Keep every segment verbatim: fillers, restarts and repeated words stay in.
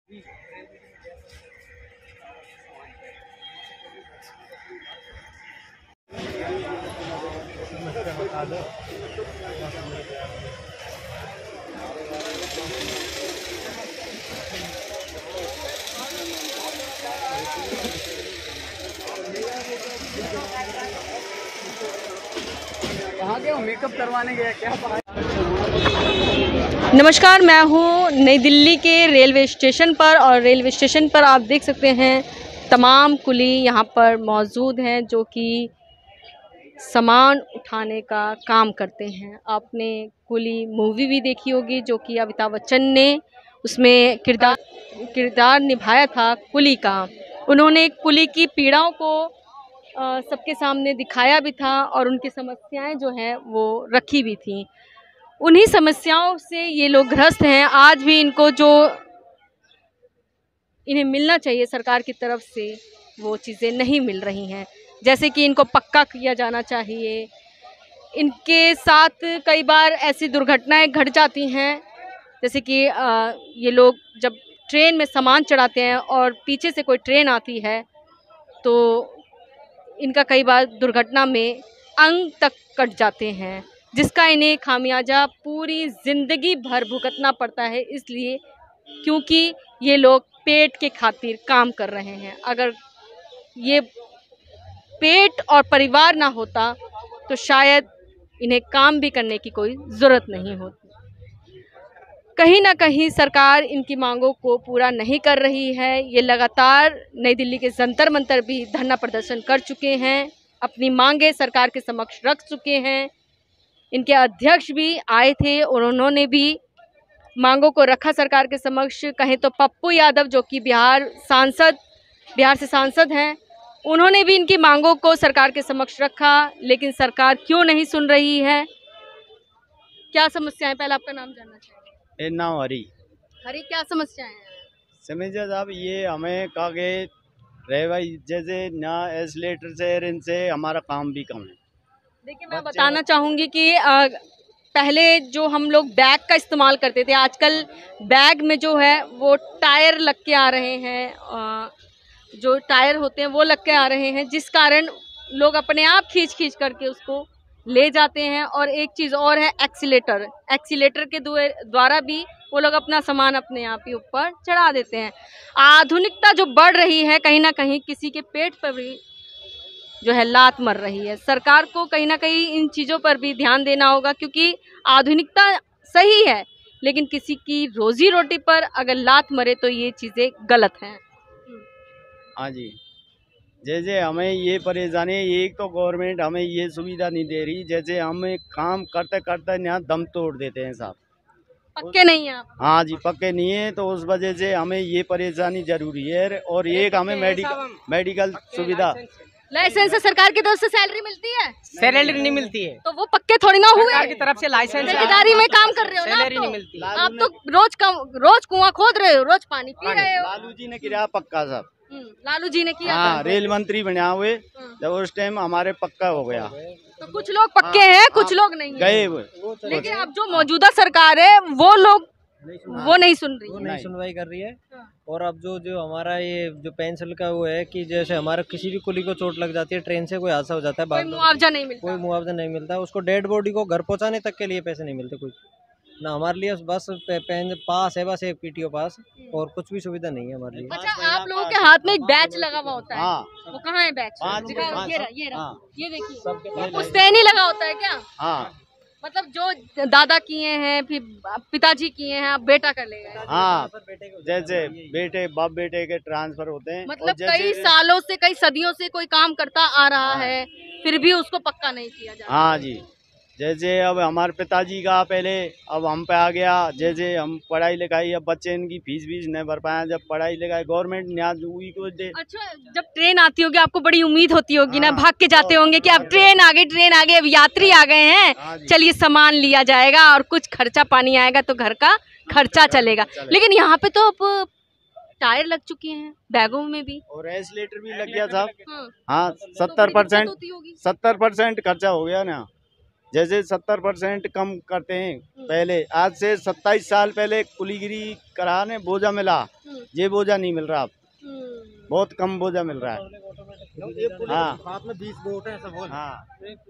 कहाँ गए हो? मेकअप करवाने गए क्या? नमस्कार, मैं हूँ नई दिल्ली के रेलवे स्टेशन पर और रेलवे स्टेशन पर आप देख सकते हैं तमाम कुली यहाँ पर मौजूद हैं जो कि सामान उठाने का काम करते हैं। आपने कुली मूवी भी देखी होगी जो कि अमिताभ बच्चन ने उसमें किरदार किरदार निभाया था कुली का। उन्होंने कुली की पीड़ाओं को सबके सामने दिखाया भी था और उनकी समस्याएं जो हैं वो रखी भी थी। उन्हीं समस्याओं से ये लोग ग्रस्त हैं। आज भी इनको जो इन्हें मिलना चाहिए सरकार की तरफ से वो चीज़ें नहीं मिल रही हैं। जैसे कि इनको पक्का किया जाना चाहिए। इनके साथ कई बार ऐसी दुर्घटनाएं घट जाती हैं, जैसे कि आ, ये लोग जब ट्रेन में सामान चढ़ाते हैं और पीछे से कोई ट्रेन आती है तो इनका कई बार दुर्घटना में अंग तक कट जाते हैं, जिसका इन्हें खामियाजा पूरी ज़िंदगी भर भुगतना पड़ता है, इसलिए क्योंकि ये लोग पेट के खातिर काम कर रहे हैं। अगर ये पेट और परिवार ना होता तो शायद इन्हें काम भी करने की कोई ज़रूरत नहीं होती। कहीं ना कहीं सरकार इनकी मांगों को पूरा नहीं कर रही है। ये लगातार नई दिल्ली के जंतर मंतर भी धरना प्रदर्शन कर चुके हैं, अपनी मांगें सरकार के समक्ष रख चुके हैं। इनके अध्यक्ष भी आए थे और उन्होंने भी मांगों को रखा सरकार के समक्ष। कहें तो पप्पू यादव जो कि बिहार सांसद बिहार से सांसद हैं, उन्होंने भी इनकी मांगों को सरकार के समक्ष रखा, लेकिन सरकार क्यों नहीं सुन रही है? क्या समस्या है? पहले आपका नाम जानना चाहिए। नाम हरी। हरी, क्या समस्याएं हैं? समझिए साहब, ये हमें कागे रहे भाई जैसे ना एसलेटर से इनसे हमारा काम भी कम है। देखिए, मैं बताना चाहूँगी कि आ, पहले जो हम लोग बैग का इस्तेमाल करते थे, आजकल बैग में जो है वो टायर लग के आ रहे हैं। आ, जो टायर होते हैं वो लग के आ रहे हैं, जिस कारण लोग अपने आप खींच खींच करके उसको ले जाते हैं। और एक चीज़ और है, एक्सीलेटर एक्सीलेटर के द्वारा भी वो लोग अपना सामान अपने आप ही ऊपर चढ़ा देते हैं। आधुनिकता जो बढ़ रही है, कहीं ना कहीं किसी के पेट पर भी जो है लात मर रही है। सरकार को कहीं ना कहीं इन चीज़ों पर भी ध्यान देना होगा, क्योंकि आधुनिकता सही है लेकिन किसी की रोजी रोटी पर अगर लात मरे तो ये चीज़ें गलत हैं। हाँ जी, जैसे हमें ये परेशानी, एक तो गवर्नमेंट हमें ये सुविधा नहीं दे रही, जैसे हम काम करते करते यहाँ दम तोड़ देते हैं साहब। पक्के नहीं है आप? हाँ जी, पक्के नहीं है, तो उस वजह से हमें ये परेशानी जरूरी है। और एक हमें मेडिकल मेडिकल सुविधा। लाइसेंस से सरकार की तरफ से सैलरी मिलती है? सैलरी नहीं मिलती है, तो वो पक्के थोड़ी ना हुए। सरकार की तरफ से लाइसेंस ठेकेदारी में काम कर रहे हो ना, सैलरी नहीं मिलती। आप तो रोज कम रोज कुआं खोद रहे हो, रोज पानी पी रहे हो। लालू जी ने किया पक्का साहब। लालू जी ने किया। हाँ, रेल मंत्री बना हुए जब उस टाइम हमारे पक्का हो गया। तो कुछ लोग पक्के हैं, कुछ लोग नहीं गए हैं। हुए। लेकिन अब जो मौजूदा सरकार है वो लोग वो नहीं सुन रही वो है। नहीं सुनवाई कर रही है। और अब जो जो हमारा ये जो पेंसिल का वो है कि जैसे हमारा किसी भी कुली को चोट लग जाती है, ट्रेन से कोई हादसा हो जाता है, कोई मुआवजा नहीं मिलता। कोई मुआवजा नहीं मिलता। उसको डेड बॉडी को घर पहुंचाने तक के लिए पैसे नहीं मिलते कुछ ना। हमारे लिए बस पेन पास है, बस एक पीटीओ पास, और कुछ भी सुविधा नहीं है हमारे लिए। अच्छा, आप लोगों के हाथ में एक बैच लगा हुआ होता है, हाँ। वो कहाँ है बैच? पाँच- दिखाओ, पाँच- ये रहा, ये रहा, हाँ। ये देखिए, पुश्तैनी लगा होता है क्या? हाँ, मतलब जो दादा किए हैं, फिर पिताजी किए हैं, आप बेटा कर लेगा। हाँ, जैसे बेटे बाप बेटे के ट्रांसफर होते हैं। मतलब कई सालों से, कई सदियों से कोई काम करता आ रहा है, फिर भी उसको पक्का नहीं किया जाता। हाँ जी, जैसे अब हमारे पिताजी का पहले, अब हम पे आ गया। जैसे हम पढ़ाई लिखाई, अब बच्चे इनकी फीस वीस नहीं भर पाए, जब पढ़ाई लिखाई गवर्नमेंट न्याज हुई को दे। अच्छा, जब ट्रेन आती होगी आपको बड़ी उम्मीद होती होगी ना, हाँ, भाग के जाते होंगे कि अब ट्रेन आ गई, ट्रेन आ गई, अब यात्री आ गए हैं, चलिए सामान लिया जाएगा और कुछ खर्चा पानी आएगा तो घर का खर्चा चलेगा। लेकिन यहाँ पे तो अब टायर लग चुके हैं बैगों में भी, और एस्लेटर भी लग गया साहब। हाँ, सत्तर परसेंट सत्तर परसेंट खर्चा हो गया ना। जैसे सत्तर परसेंट कम करते हैं पहले, आज से सत्ताईस साल पहले कुलीगिरी करा ने बोझा मिला, ये बोझा नहीं मिल रहा अब, बहुत कम बोझा मिल रहा है। हाँ साथ में बीस वोट हैं सब। हाँ।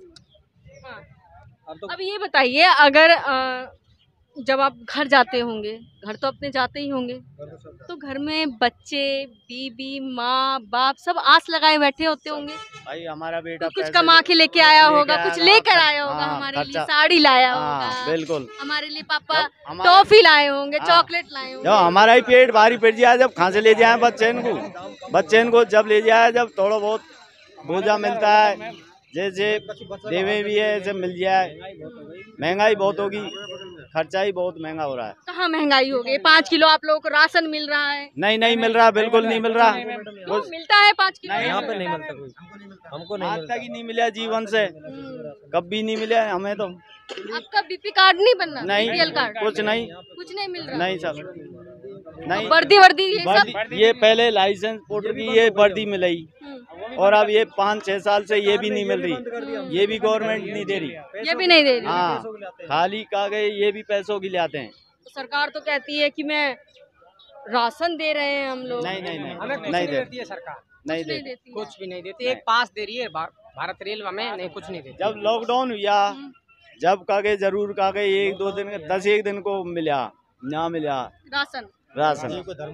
अब ये बताइए, अगर अ, जब आप घर जाते होंगे, घर तो अपने जाते ही होंगे, तो घर में बच्चे, बीबी, माँ बाप सब आस लगाए बैठे होते होंगे भाई हमारा बेटा कुछ पैसे कमा के लेके आया लेके होगा, आया कुछ होगा, लेकर आया होगा, हाँ, हमारे लिए खर्चा। साड़ी लाया हाँ होगा, बिल्कुल, हमारे लिए पापा जब हमारे- टॉफी लाए होंगे, हाँ। चॉकलेट लाए जब होंगे। हमारा ही पेट भारी पड़ जाए, जब खांसे ले जाए बच्चेन को, बच्चेन को जब ले जाए, जब थोड़ा बहुत बोझा मिलता है, जैसे देवे भी है ऐसे मिल जाए। महंगाई बहुत होगी, खर्चा ही बहुत महंगा हो रहा है। कहाँ महंगाई हो गई? पाँच किलो आप लोगों को राशन मिल रहा है? नहीं नहीं मिल रहा, बिल्कुल नहीं मिल रहा। क्यों मिलता है पाँच किलो? नहीं, यहाँ पे नहीं मिलता कोई, हमको नहीं आज मिलता। तक ही नहीं मिला जीवन से, कभी नहीं मिला हमें तो। आपका बीपी कार्ड नहीं बनना? नहीं, बीपीएल कार्ड कुछ नहीं, कुछ नहीं मिल रहा? नहीं सर, नहीं। वर्दी वर्दी ये सब? वर्दी- ये पहले लाइसेंस वोटर की ये वर्दी मिलाई, और अब ये पाँच छह साल से ये भी नहीं मिल रही, ये भी गवर्नमेंट नहीं दे रही। ये भी नहीं दे रही? हाँ, खाली कागज, ये भी पैसों की लाते हैं। तो सरकार तो कहती है कि मैं राशन दे रहे हैं हम लोग। नहीं नहीं नहीं, हमें कुछ नहीं नहीं दे, देती है सरकार, नहीं नहीं दे। देती है। कुछ भी नहीं देती। एक पास दे रही है भा- भारत रेल, हमें नहीं, कुछ नहीं देती। जब लॉकडाउन हुआ, जब कागज जरूर कागज एक दो दिन दस एक दिन को मिला, ना मिला राशन राशन,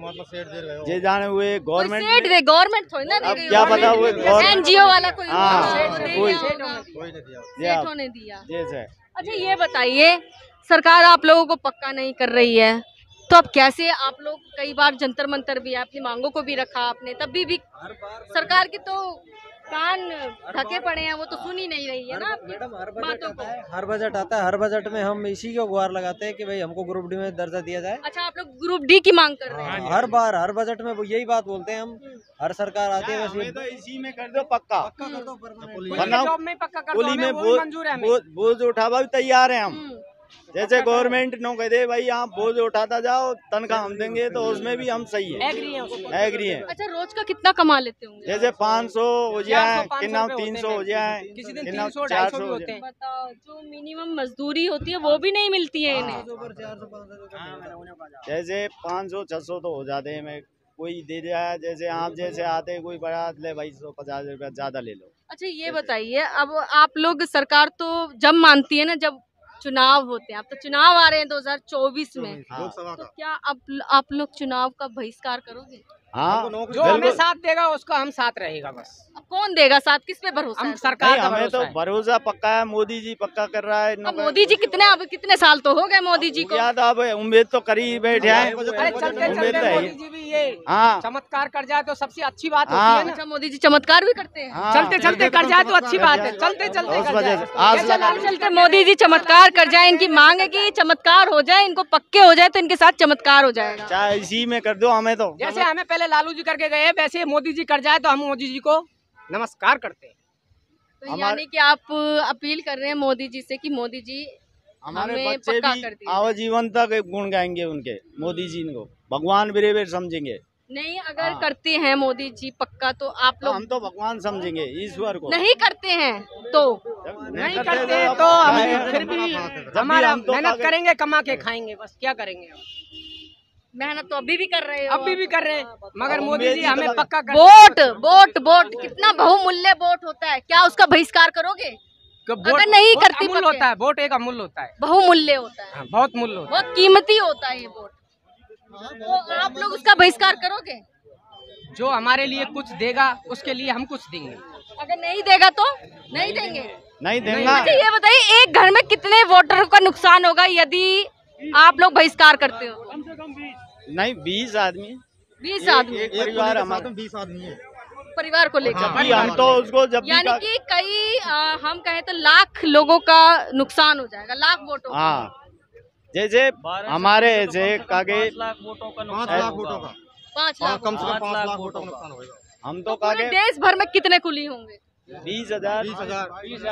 ये जाने हुए गवर्नमेंट सेठ दे, गवर्नमेंट थोड़ी ना दे अब रही क्या पता वो गवर्नमेंट- एनजीओ वाला कोई हाँ, सेठ ने कोई- दिया होगा। ये सेठों ने दिया। जैसे अच्छा ये बताइए, सरकार आप लोगों को पक्का नहीं कर रही है, तो अब कैसे? आप लोग कई बार जंतर मंतर भी है, अपनी मांगों को भी रखा आपने, तब भी, भी सरकार की तो कान ढके पड़े हैं, वो तो सुन ही नहीं रही है ना आपकी मैडम हर बजट बातों आता को। है, हर बजट आता है, हर बजट में हम इसी को गुहार लगाते हैं कि भाई हमको ग्रुप डी में दर्जा दिया जाए। अच्छा आप लोग ग्रुप डी की मांग कर रहे हैं? हाँ, हर बार हर बजट में वो यही बात बोलते हैं हम, हर सरकार आती है बस हमें ये तो इसी में कर दो पक्का, पुलिस वरना के जॉब में पक्का कर दो, कुली हमें में वो भी मंजूर है हमें। बोझ बोझ उठावा भी तैयार है हम। हम्म, जैसे गवर्नमेंट नो कह दे भाई आप बोझ उठाता जाओ, तनख्वाह हम देंगे, तो उसमें भी हम सही है, एग्री है उसको। एग्री है। अच्छा रोज का कितना कमा लेते होंगे? जैसे पाँच सौ हो जाए, चार सौ, किन्ना पाँच सौ तीन रुपए सौ हो होते जाए, हैं। किसी दिन किन्ना तीन सौ, चार ढाई सौ सौ भी हो होते जाए। हैं। बताओ, जो मिनिमम मजदूरी होती है वो भी नहीं मिलती है इन्हें। जैसे पाँच सौ छह सौ तो हो जाते हैं, मैं कोई दे जाए, जैसे आप जैसे आते कोई बड़ा ले भाई सौ पचास रुपया ज्यादा ले लो। अच्छा ये बताइए, अब आप लोग, सरकार तो जब मानती है ना जब चुनाव होते हैं, अब तो चुनाव आ रहे हैं दो हज़ार चौबीस में, हाँ, तो क्या आप आप लोग चुनाव का बहिष्कार करोगे? हाँ जो हमें बिल्कुल। साथ देगा उसका हम साथ रहेगा बस। अब कौन देगा साथ? किस पे भरोसा हम है? सरकार नहीं, का हमें भरोसा तो है। भरोसा पक्का है, मोदी जी पक्का कर रहा है। अब मोदी जी कितने, अब कितने साल तो हो गए मोदी जी को? याद अब उम्मीद तो करी ही बैठे हैं, अरे चलते उम्मीद चलते तो है मोदी ही। जी भी ये हाँ चमत्कार कर जाए तो सबसे अच्छी बात हाँ। होती है अच्छा ना। मोदी जी चमत्कार भी करते हैं? हाँ, चलते चलते कर जाए तो अच्छी बात है, चलते चलते उस कर वजह जाए। से आज जैसे लगा- लालू जी चलते मोदी जी चमत्कार कर जाए, इनकी मांग है कि चमत्कार हो जाए, इनको पक्के हो जाए तो इनके साथ चमत्कार हो जाएगा। चाहे इसी में कर दो हमें तो। जैसे हमें पहले लालू जी करके गए, वैसे मोदी जी कर जाए तो हम मोदी जी को नमस्कार करते हैं। तो हमारे- यानी कि आप अपील कर रहे हैं मोदी जी से कि मोदी जी हमारे हमें बच्चे पक्का भी कर दिया। आजीवन तक गुण गाएंगे उनके, मोदी जी को भगवान बिरेबेर समझेंगे। नहीं अगर हाँ। करते हैं मोदी जी पक्का तो आप तो लोग हम तो भगवान समझेंगे ईश्वर को। नहीं करते हैं तो जब नहीं करते करते अब तो हम खाएं। फिर भी जब हमारा हम तो मेहनत कागज- करेंगे, कमा के खाएंगे, बस क्या करेंगे हम। मेहनत तो अभी भी कर रहे हो। अभी भी कर रहे हैं, मगर अब मोदी उम्मीद जी ही तो हमें लगा- पक्का कर वोट वोट वोट कितना बहुमूल्य वोट होता है, क्या उसका बहिष्कार करोगे? कि वोट- अगर नहीं वोट करती अमूल्य पक्के। होता है, वोट एक अमूल्य होता है। बहुमूल्य होता है, हाँ, बहुत मूल्य होता बहुत कीमती होता है ये वोट, तो आप लोग उसका बहिष्कार करोगे? है। जो हमारे लिए कुछ देगा उसके लिए हम कुछ देंगे। अगर नहीं देगा तो नहीं देंगे। नहीं देंगे। अच्छा ये बताइए, एक घर में कितने वोटरों का नुकसान होगा यदि आप लोग बहिष्कार करते हो? नहीं बीस आदमी, बीस एक- आदमी एक परिवार हमारा, बीस आदमी है। परिवार को लेकर। जब भी हम तो उसको जब भी यानी का- कि कई आ, हम कहें तो लाख लोगों का नुकसान हो जाएगा, लाख वोटों का। हाँ जैसे हमारे ऐसे कागे पाँच लाख वोटों का पाँच लाख कम से वोटों कम पाँच लाख वोटों का नुकसान होगा। हम का। तो तो पूरे कागे देश भर में कितने कुली होंगे? बीस हजार बीस हजार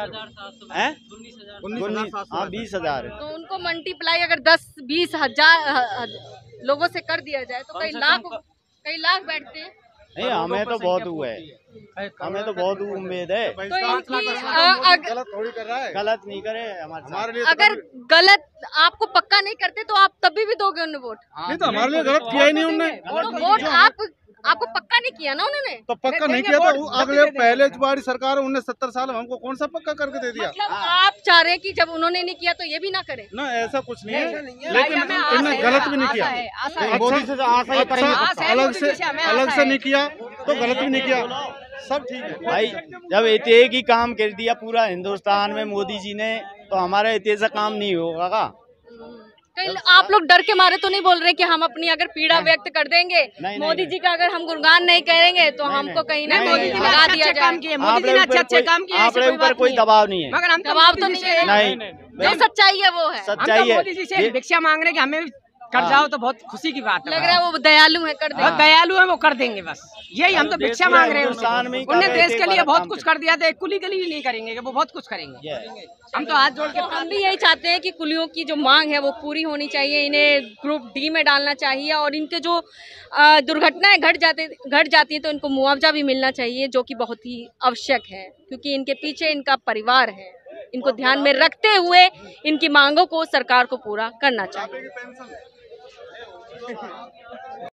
है उन्नीस हजार सात सौ हाँ बीस हजार तो उनको मल्टीप्लाई अगर दस बीस हजार ह- ह- लोगों से कर दिया जाए तो कई लाख कई लाख बैठते हैं। नहीं, हमें तो बहुत हुआ है, हमें तो बहुत उम्मीद है। तो इनकी अ, अग- गलत थोड़ी कर रहा है, गलत नहीं करे हमारे साथ। हमारे लिए अगर गलत आपको पक्का नहीं करते तो आप तभी भी दोगे उन्हें वोट? नहीं तो हमारे लिए गलत किया ही नहीं उनने, तो वोट आप आपको पक्का नहीं किया ना उन्होंने? तो पक्का नहीं नहीं, किया वोट तो जब भी अगले दे देंगे। पहले वाली सरकार उन्नीस सत्तर साल में हमको कौन सा पक्का करके दे दिया? मतलब आप चाह रहे हैं कि जब उन्होंने नहीं किया तो ये भी ना करे? ना ऐसा कुछ नहीं है, भाई, लेकिन हमें आस इन्होंने है, गलत भी नहीं आशा किया। है, आशा है। अच्छा- मोदी से तो आशा ही करेंगे। अच्छा, आशा है, अलग मोदी से जी से हमें अलग आशा से है। नहीं किया तो गलत भी नहीं किया, सब ठीक है भाई जब इतने एक ही काम कर दिया पूरा हिंदुस्तान में मोदी जी ने, तो हमारा इतने से काम नहीं होगा का? कहीं आप लोग डर के मारे तो नहीं बोल रहे कि हम अपनी अगर पीड़ा व्यक्त कर देंगे, नहीं, मोदी नहीं, जी का अगर हम गुणगान नहीं करेंगे तो नहीं, हमको कहीं ना नहीं, मोदी नहीं, जी नहीं, भगा अच्छे दिया अच्छे काम जाए। किए, मोदी जी ने अच्छे अच्छे काम किए, ऐसी आपके कोई ऊपर बात कोई नहीं है। दबाव नहीं है। मगर हम तो दबाव तो मोदी जी नहीं से- है। नहीं, जो सच्चाई है वो है। हम तो सच्चाई है। मोदी जी से ये- भिक्षा मांग रहे हैं कि हमें कर जाओ तो बहुत खुशी की बात है। लग रहा है वो दयालु है, कर बहुत देंगे। दयालु है, वो कर देंगे बस। यही हम तो देश भिक्षा पूरा मांग रहे हैं हिंदुस्तान में ही उन्हें। कर उन्हें रहे देश थे, के लिए बड़ा बहुत काम कुछ कर- कर दिया था, एक कुली के लिए नहीं करेंगे, वो बहुत कुछ करेंगे। ये- हम तो हाथ जोड़ के तो हम भी यही चाहते हैं कि कुलियों की जो मांग है वो पूरी होनी चाहिए, इन्हें ग्रुप डी में डालना चाहिए और इनके जो अ, दुर्घटनाएं घट जाते घट जाती है तो इनको मुआवजा भी मिलना चाहिए, जो कि बहुत ही आवश्यक है, क्योंकि इनके पीछे इनका परिवार है। इनको ध्यान में रखते हुए इनकी मांगों को सरकार को पूरा करना चाहिए।